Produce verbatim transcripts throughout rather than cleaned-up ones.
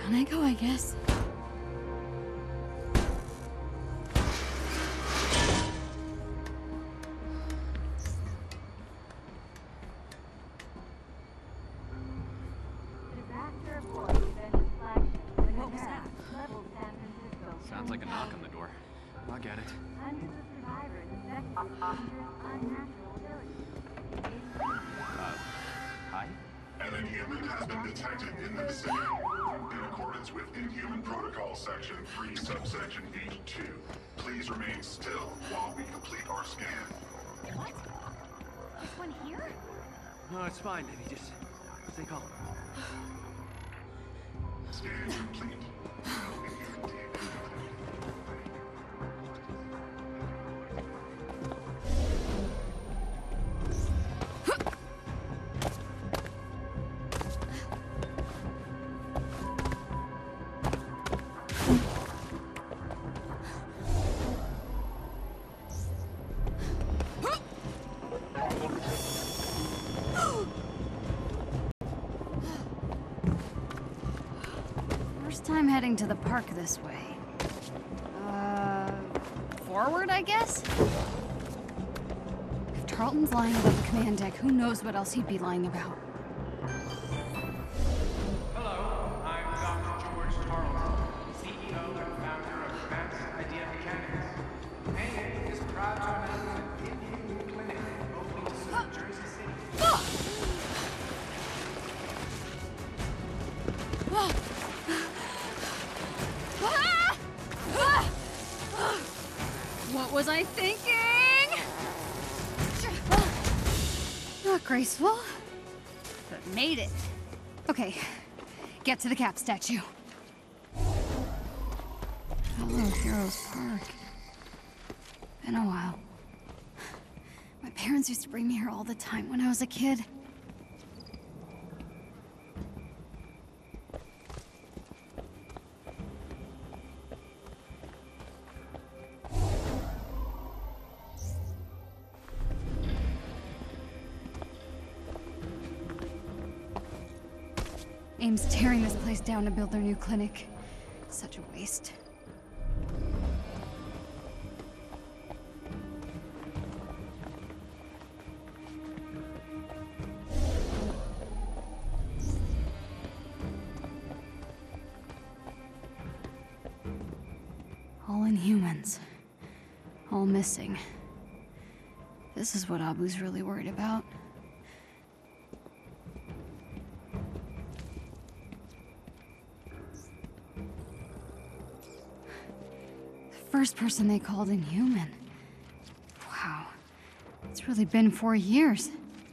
Down I go, I guess. What was that? Sounds like a knock on the door. I'll get it. Uh, hi? An inhuman has been detected in the vicinity. In accordance with Inhuman Protocol Section three, subsection H two, please remain still while we complete our scan. What? This one here? No, it's fine, baby. Just stay calm. Scan complete. No inhuman D N A. First time heading to the park this way. Uh, forward, I guess? If Tarleton's lying about the command deck, who knows what else he'd be lying about? Hello, I'm Doctor George Tarleton, C E O and founder of Max Idea Mechanics. And is proud to announce an Inhuman clinic opening soon in Jersey City. What was I thinking? Not graceful, but made it. Okay, get to the Cap statue. Hello, Heroes Park. Been a while. My parents used to bring me here all the time when I was a kid. AIM's tearing this place down to build their new clinic. Such a waste. All Inhumans. All missing. This is what Abu's really worried about. First person they called Inhuman. Wow. It's really been four years.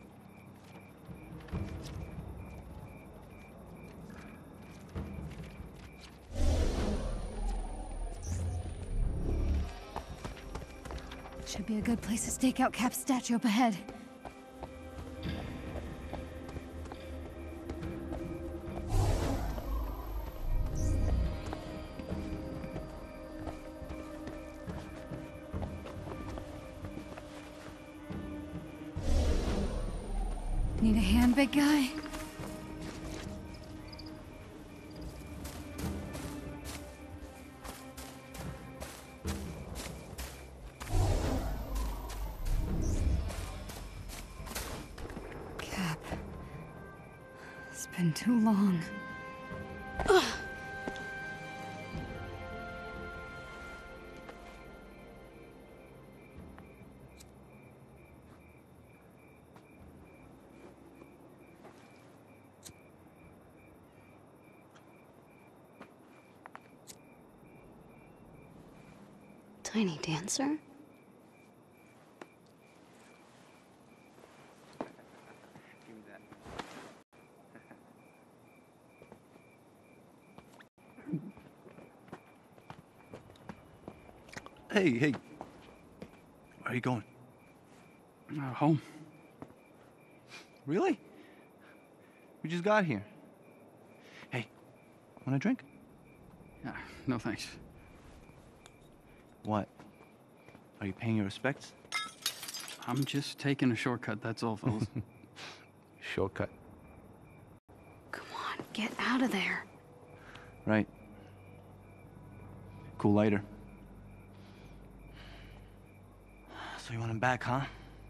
Should be a good place to stake out Cap's statue up ahead. Need a hand, big guy? Cap. It's been too long. Ugh. Tiny dancer? Give me that. Hey, hey. Where are you going? Uh, home. Really? We just got here. Hey, want a drink? Yeah, no thanks. What? Are you paying your respects? I'm just taking a shortcut, that's all, fellas. Shortcut. Come on, get out of there. Right. Cool lighter. So you want him back, huh?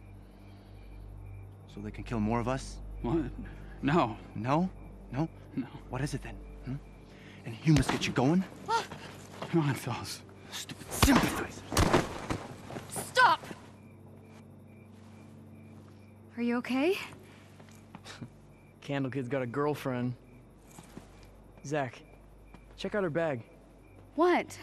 So they can kill more of us? What? No. No? No? No. What is it then? Hmm? And you must get you going? Come on, fellas. Stupid sympathizer. Stop! Are you okay? Candle Kid's got a girlfriend. Zach, check out her bag. What?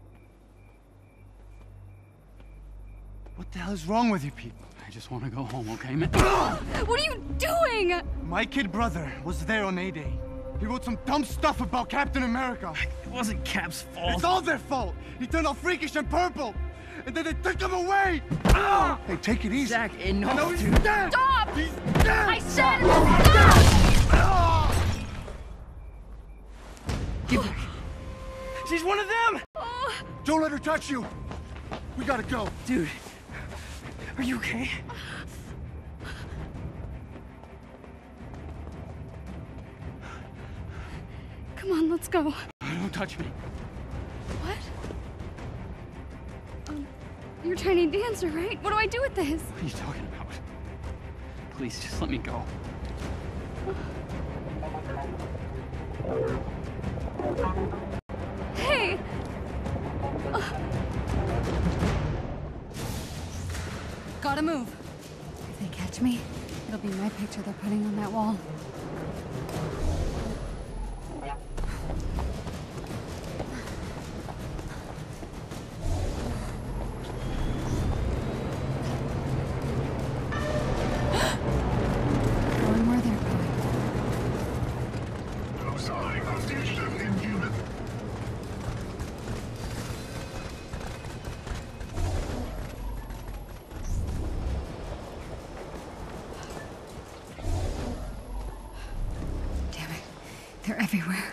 What the hell is wrong with you people? I just want to go home, okay, man? What are you doing? My kid brother was there on A-Day. He wrote some dumb stuff about Captain America. It wasn't Cap's fault. It's all their fault. He turned all freakish and purple. And then they took him away. Hey, take it easy. Zach, enough, No, he's dude. dead. Stop! He's dead. I said stop! Get back. She's one of them! Don't let her touch you. We gotta go. Dude, are you okay? Come on, let's go. Don't touch me. What? Um, you're Tiny Dancer, right? What do I do with this? What are you talking about? Please, just let me go. Hey! Uh. Gotta move. If they catch me, it'll be my picture they're putting on that wall. Going where they're going. No sign of fugitive Inhuman. Damn it. They're everywhere.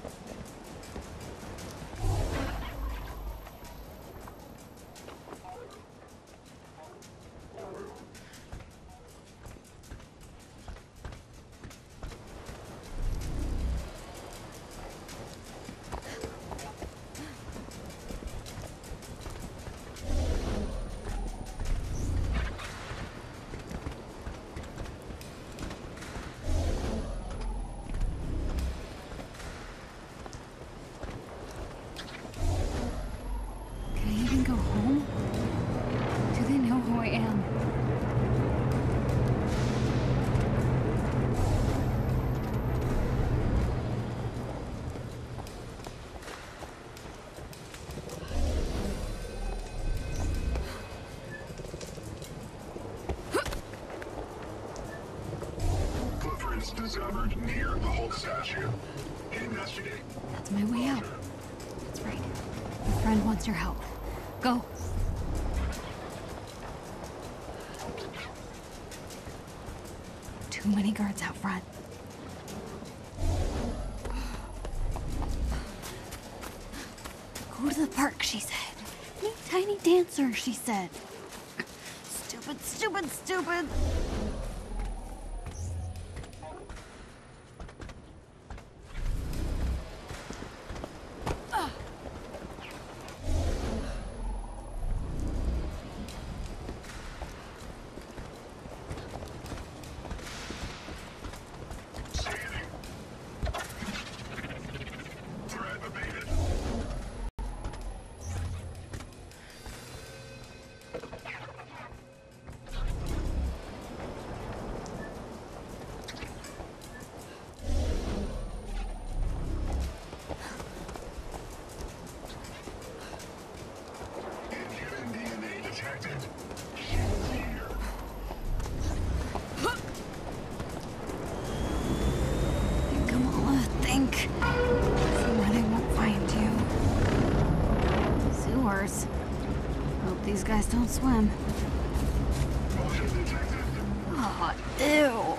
Can I even go home? Do they know who I am? Footprints discovered near the Hulk statue. Investigate. That's my way out. That's right. My friend wants your help. Go. Too many guards out front. Go to the park, she said. Meet Tiny Dancer, she said. Stupid, stupid, stupid. Scanning. Threat abated. Inhuman D N A detected. Here. Kamala, think. Someone I won't find you. Sewers. Hope these guys don't swim. Motion detected. Oh, ew.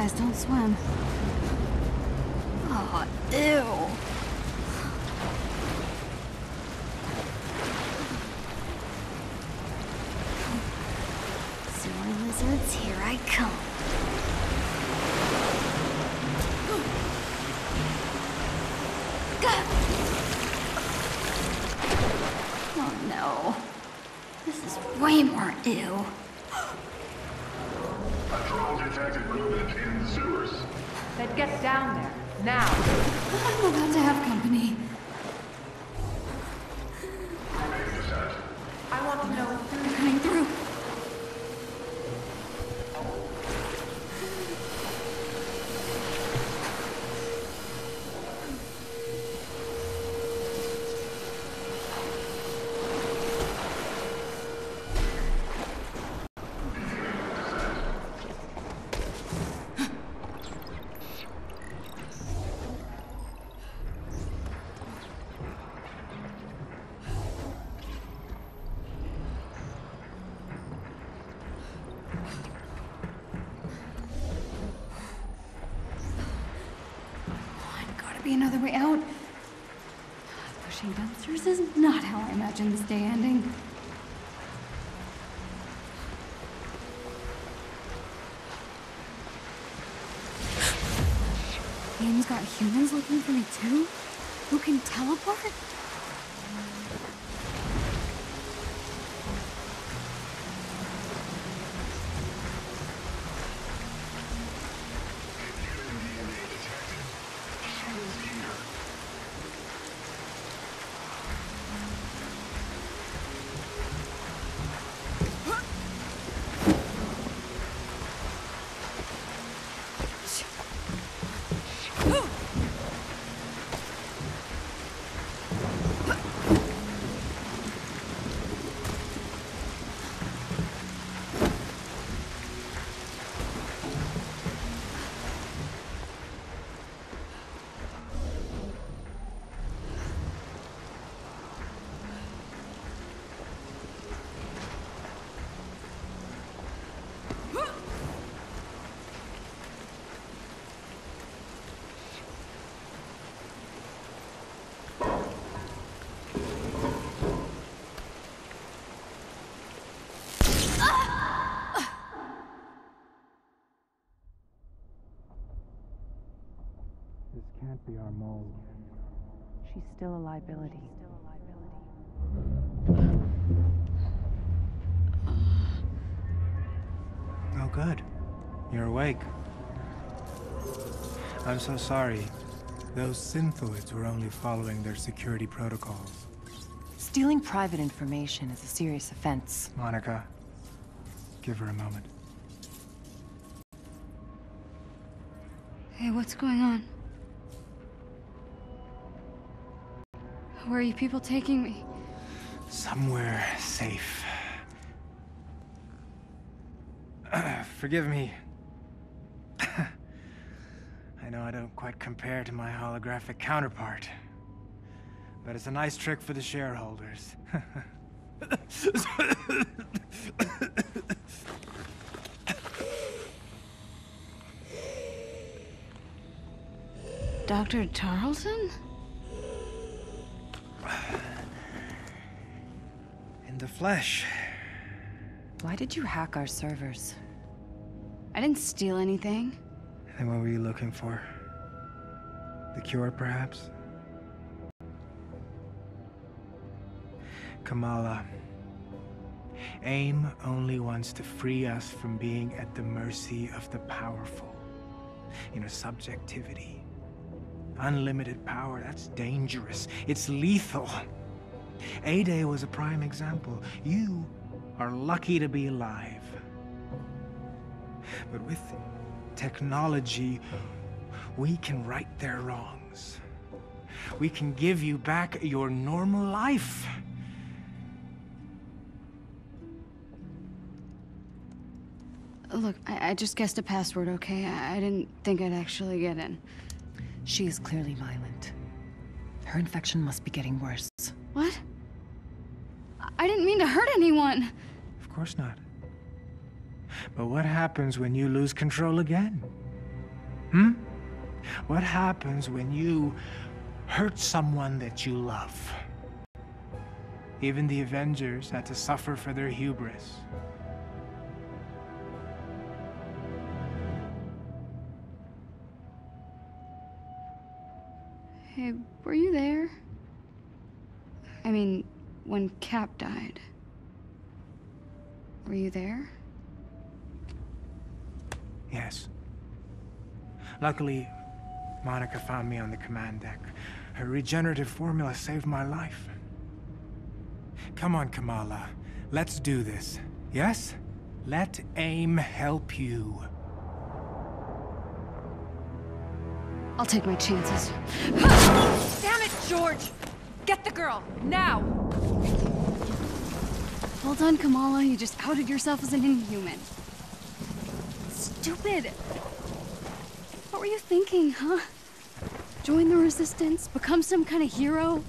guys don't swim. Oh, ew. Sewer lizards, here I come. Oh no. This is way more ew. Patrol detected movement in the sewers. Then get down there, now. I'm about to have company. Remain set. I want to know They're coming through. Be another way out. Pushing dumpsters is not how I imagined this day ending. Game's got humans looking for me too? Who can teleport? This can't be our mole. she's still a liability. Oh, good. You're awake. I'm so sorry. Those synthoids were only following their security protocols. Stealing private information is a serious offense. Monica, give her a moment. Hey, what's going on? Where are you people taking me? Somewhere safe. Uh, forgive me. I know I don't quite compare to my holographic counterpart. But it's a nice trick for the shareholders. Doctor Tarleton? In the flesh. Why did you hack our servers? I didn't steal anything. And what were you looking for? The cure, perhaps? Kamala, AIM only wants to free us from being at the mercy of the powerful. You know, subjectivity. Unlimited power, that's dangerous. It's lethal. A-Day was a prime example. You are lucky to be alive. But with technology, we can right their wrongs. We can give you back your normal life. Look, I, I just guessed a password, okay? I, I didn't think I'd actually get in. She is clearly violent. Her infection must be getting worse. What? I, I didn't mean to hurt anyone. Of course not. But what happens when you lose control again? Hmm? What happens when you hurt someone that you love? Even the Avengers had to suffer for their hubris. Hey, were you there? I mean, when Cap died. Were you there? Yes. Luckily, Monica found me on the command deck. Her regenerative formula saved my life. Come on, Kamala. Let's do this. Yes? Let AIM help you. I'll take my chances. Damn it, George! Get the girl, now! Well done, Kamala. You just outed yourself as an Inhuman. Stupid. What were you thinking, huh? Join the Resistance? Become some kind of hero?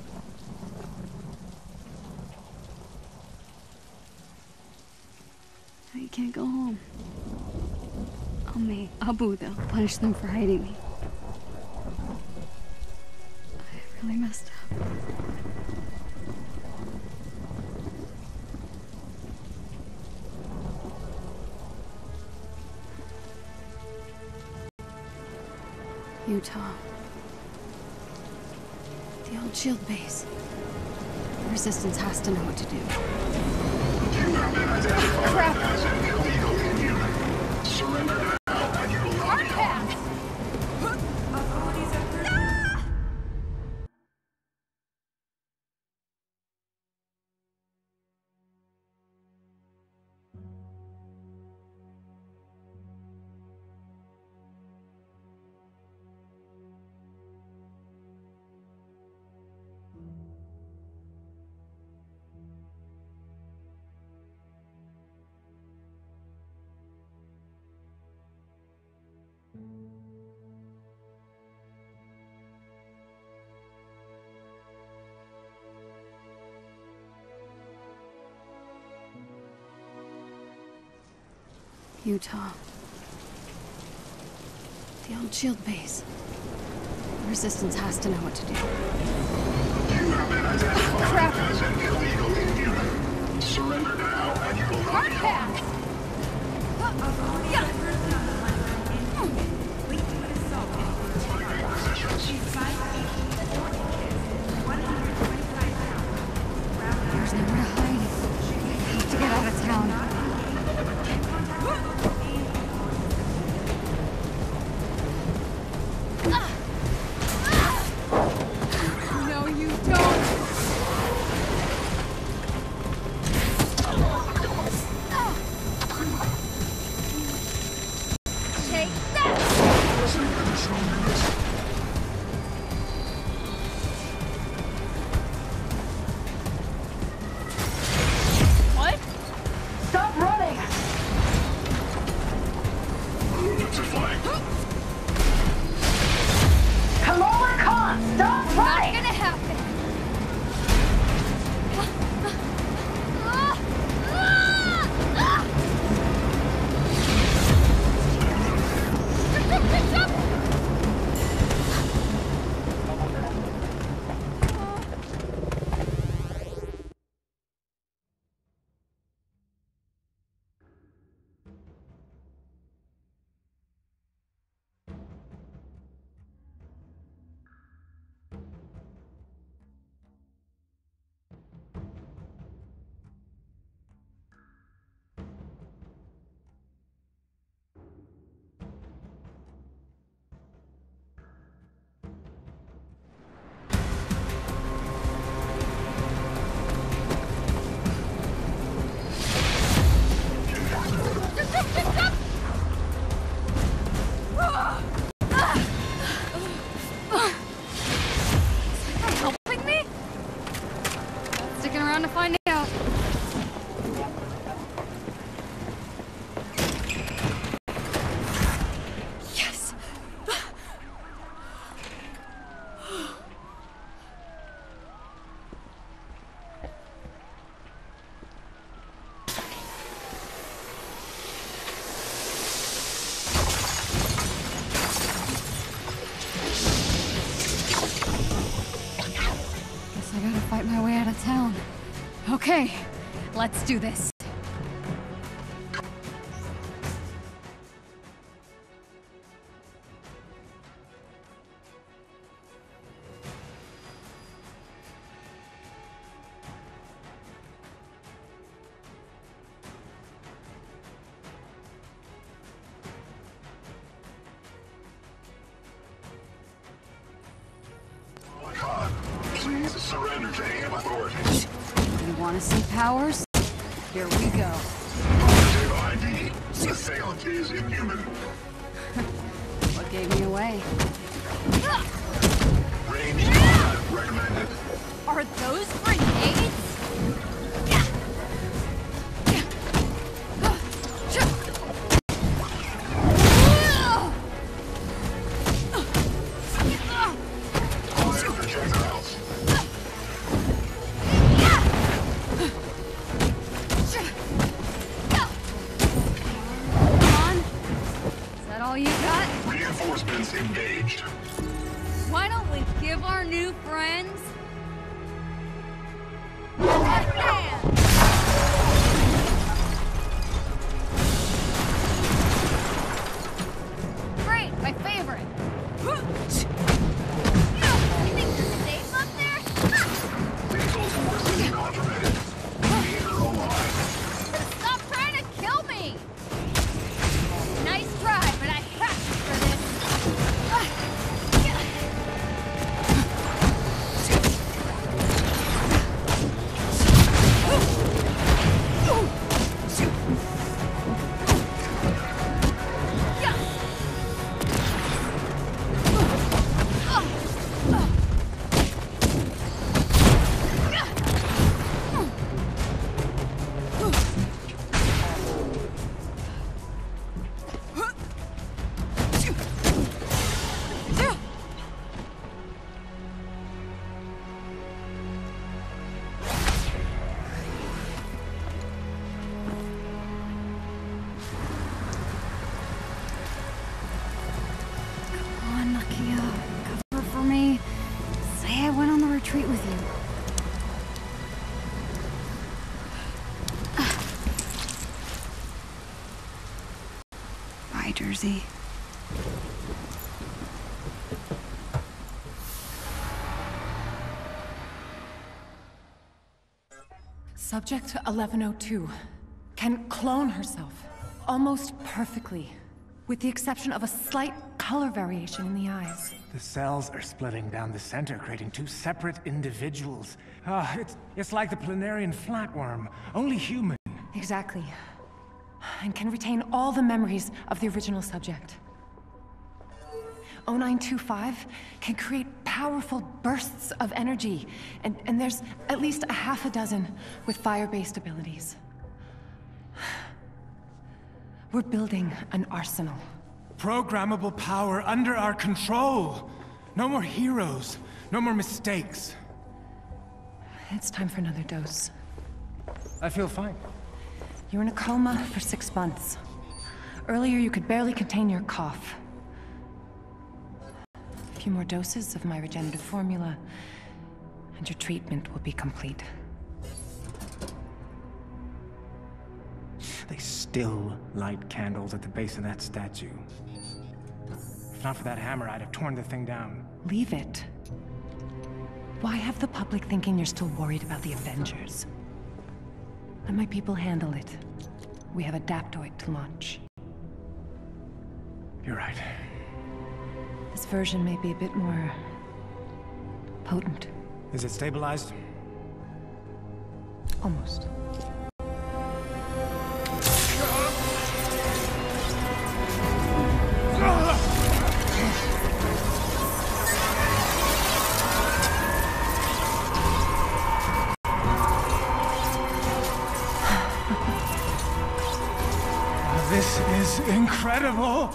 Now you can't go home. I'll make Abu, they'll punish them for hiding me. I really messed up. Utah. The old shield base. The Resistance has to know what to do. You have been identified as an illegal Inhuman. Surrender now and you will not be harmed. Utah. The old shield base. The Resistance has to know what to do. You have been identified as an illegal Inhuman. Surrender now and you will not be harmed. There's nowhere to hide. I have to get out of town. No, you don't. Let's do this. Khan, please surrender to A M authorities. You want to see powers? Here we go. Operative I D. The assailant is inhuman. What gave me away? Range combat recommended. Are those grenades? Fire projectiles. Come on. Is that all you got? Reinforcements engaged. Why don't we give our new friends a hand? Great, my favorite. You think you're safe up there? Lethal force is not permitted. Leave her alive. Stop trying to kill me! Nice try, but I have to for this. Come on, Nakia. Cover for me. Say I went on the retreat with you. Bye, Jersey. Subject eleven oh two can clone herself almost perfectly, with the exception of a slight color variation in the eyes. The cells are splitting down the center, creating two separate individuals. Ah, it's, it's like the planarian flatworm, only human. Exactly. And can retain all the memories of the original subject. oh nine two five can create powerful bursts of energy, and, and there's at least a half a dozen with fire-based abilities. We're building an arsenal. Programmable power under our control. No more heroes, no more mistakes. It's time for another dose. I feel fine. You were in a coma for six months. Earlier, you could barely contain your cough. A few more doses of my regenerative formula, and your treatment will be complete. They still light candles at the base of that statue. If not for that hammer, I'd have torn the thing down. Leave it. Why have the public thinking you're still worried about the Avengers? Let my people handle it. We have Adaptoid to launch. You're right. This version may be a bit more potent. Is it stabilized? Almost. This is incredible!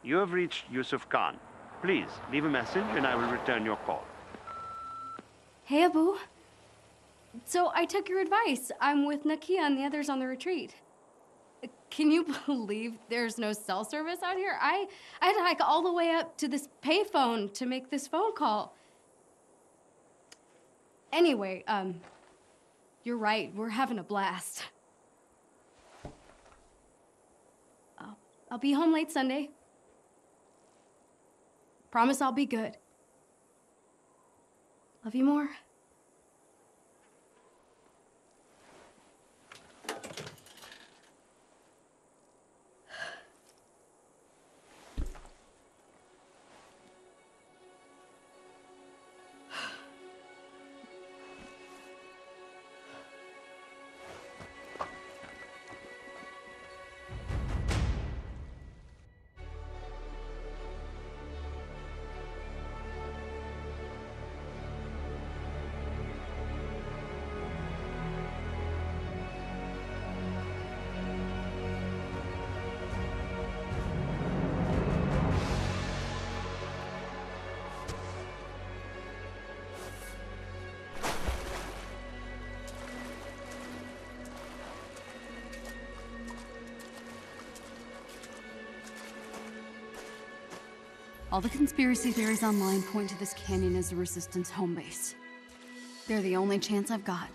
You have reached Yusuf Khan. Please, leave a message and I will return your call. Hey, Abu. So I took your advice. I'm with Nakia and the others on the retreat. Can you believe there's no cell service out here? I, I had to hike all the way up to this payphone to make this phone call. Anyway, um, you're right. We're having a blast. I'll, I'll be home late Sunday. Promise I'll be good. Love you more. All the conspiracy theories online point to this canyon as the Resistance home base. They're the only chance I've got.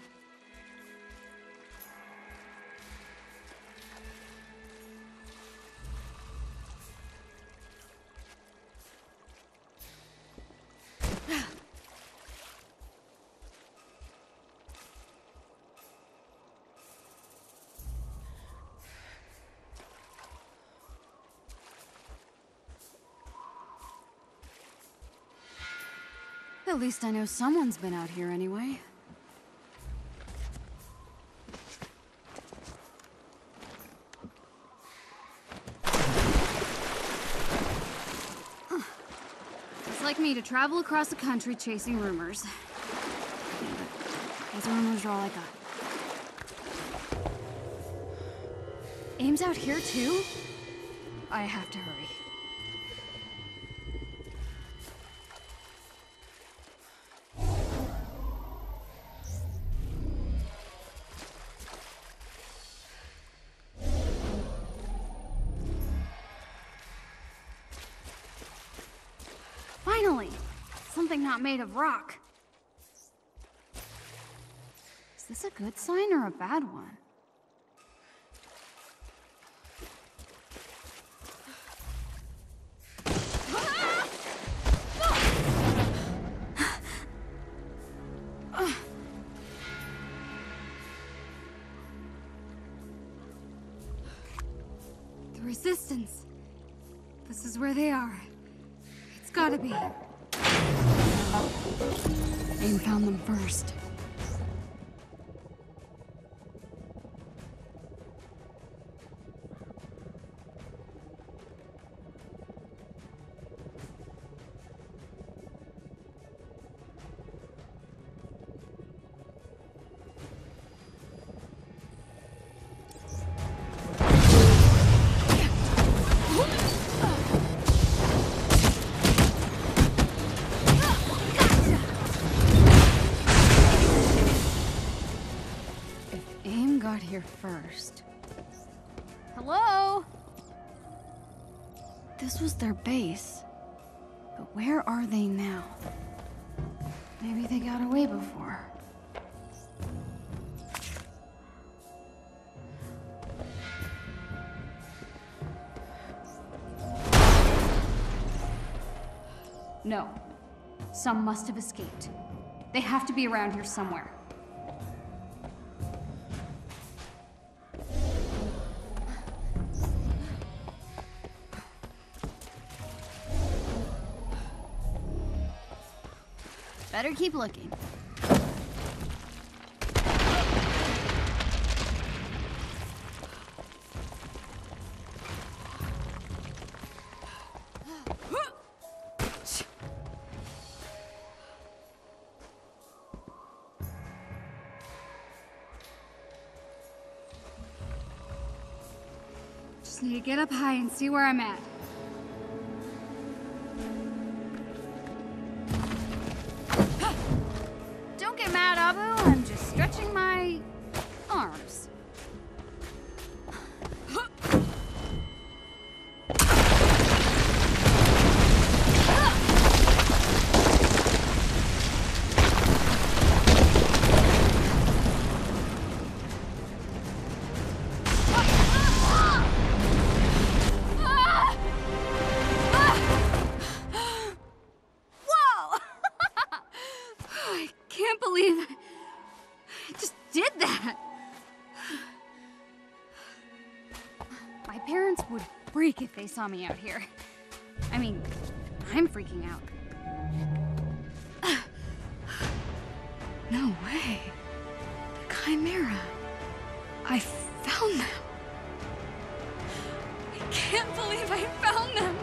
At least I know someone's been out here anyway. Huh. It's like me to travel across the country chasing rumors. Those rumors are all I got. Aim's out here too? I have to hurry. Finally! Something not made of rock. Is this a good sign or a bad one? The Resistance. This is where they are. It's gotta be. Aim found them first. Here first. Hello? This was their base. But where are they now? Maybe they got away before. No. Some must have escaped. They have to be around here somewhere. Better keep looking. Just need to get up high and see where I'm at. parents would freak if they saw me out here. I mean, I'm freaking out. No way. The Chimera. I found them. I can't believe I found them.